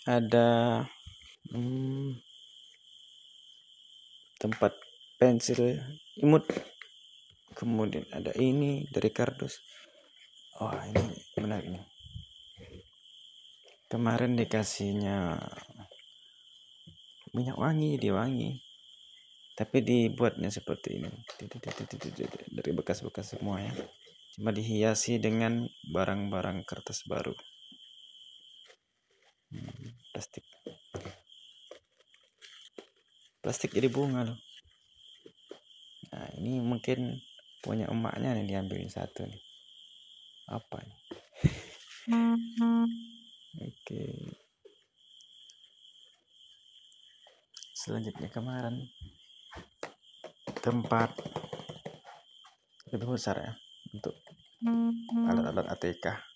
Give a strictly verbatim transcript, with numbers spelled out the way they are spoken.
ada hmm, tempat pensil imut, kemudian ada ini dari kardus. Wah, ini menarik nih. Kemarin dikasihnya minyak wangi, dia wangi, tapi dibuatnya seperti ini dari bekas-bekas semua ya, cuma dihiasi dengan barang-barang kertas baru. hmm, plastik plastik jadi bunga loh. Nah, ini mungkin punya emaknya nih, diambilin satu nih. Apa nih? Oke, selanjutnya kemarin tempat lebih besar ya untuk alat-alat A T K.